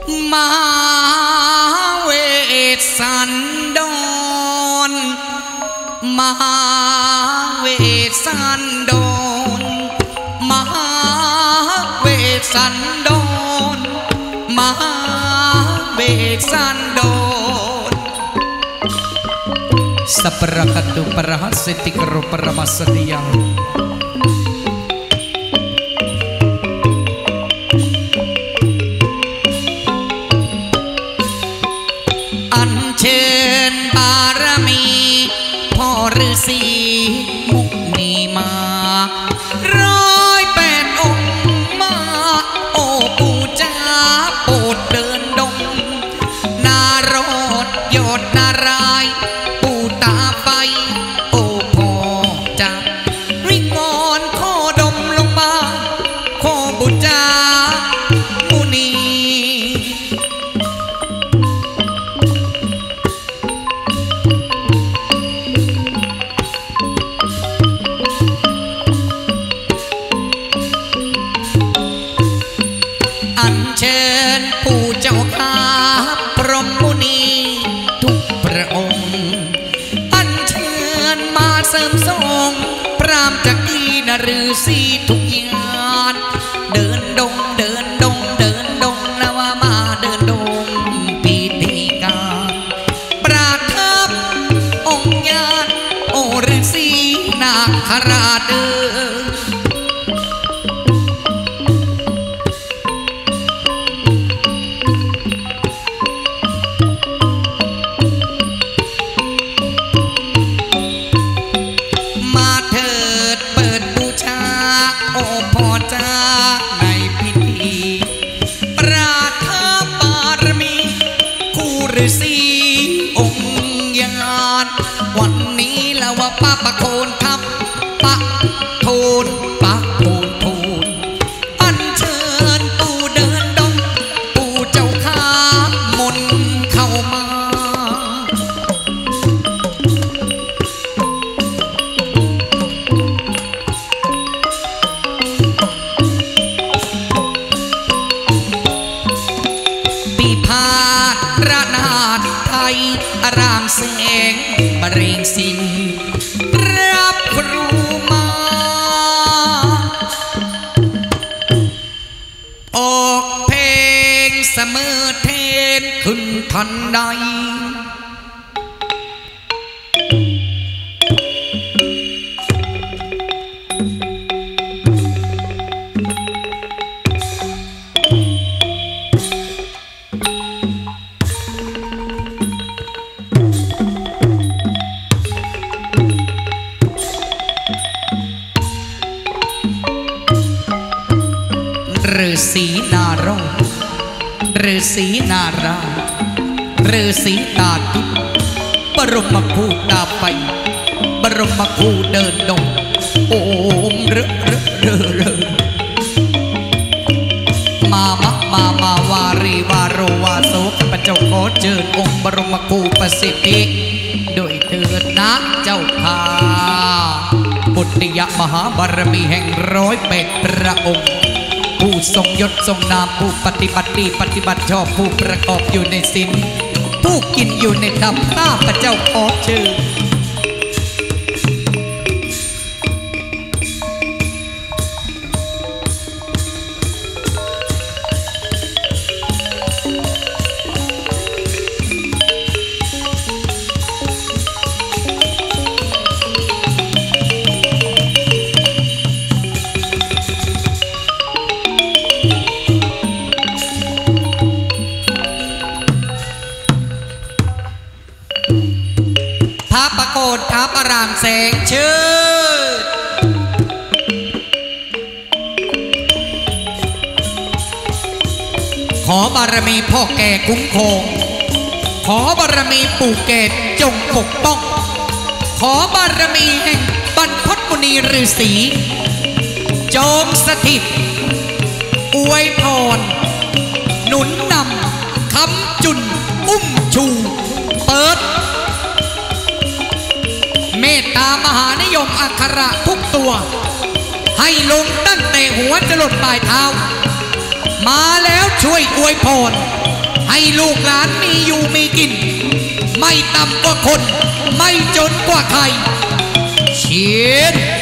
มหาเวสสันดรมหาเวสสันดรมหาเวสสันดรมหาเวสสันดรสัพพะกัตตุปะระหัสติกรุปะระมัสสติยังอัญเชิญบารมีพ่อฤาษีมุนีมา108 องค์มาโอ้ปู่จ้าโปรดเดินดงนารอดยอดนารายปู่ตาไฟโอ้พ่อจ้าริงอนขอดมลงมาขอบูชามุนีอัญเชิญปู่เจ้าข้าพรหมมุนีทุกพระองค์อัญเชิญมาเสริมทรงพรามจักรีนฤาษีทุกอย่างเดินดงเดินดงเดินดงนวามาเดินดงปีติการปราทับองค์ญาณโอฤาษีนาคราชเดินในพิธีปราทบารมีคู่ฤาษีองค์ญาณวันนี้ละว่าป้าประโคนทับปะโทนปะโคนโทนอัญเชิญปู่เดินดงปู่เจ้าข้ามนเข้ามาระนาดไทยอารามแสงบรรเลงสินรับครูมาออกเพลงเสมอเทนขึ้นทันใดฤาษีนารอดฤาษีนาราฤาษีตาทิพย์บรมครูตาไฟบรมครูเดินดงโอมเรมาวารีวาโรวาโสข้าพเจ้าขอเชิญองค์บรมครูประสิทธิโดยเถิดนะเจ้าข้าบุตรยมหาบารมีแห่ง108 พระองค์ผู้ทรงยศทรงนามผู้ปฏิบัติดีปฏิบัติชอบผู้ประกอบอยู่ในศีลผู้กินอยู่ในธรรมข้าพเจ้าขอเชิญประโคนทับอารามแสงเชิดขอบารมีพ่อแก่คุ้มครองขอบารมีปู่แก่จงปกป้องขอบารมีแห่งบรรพตมุนีฤาษีจงสถิตอวยพรหนุนนำคำจุนอุ้มชูเปิดเมตตามหานิยมอักขระทุกตัวให้ลงตั้งแต่หัวจรดปลายเท้ามาแล้วช่วยอวยพรให้ลูกหลานมีอยู่มีกินไม่ต่ำกว่าคนไม่จนกว่าใครเชียน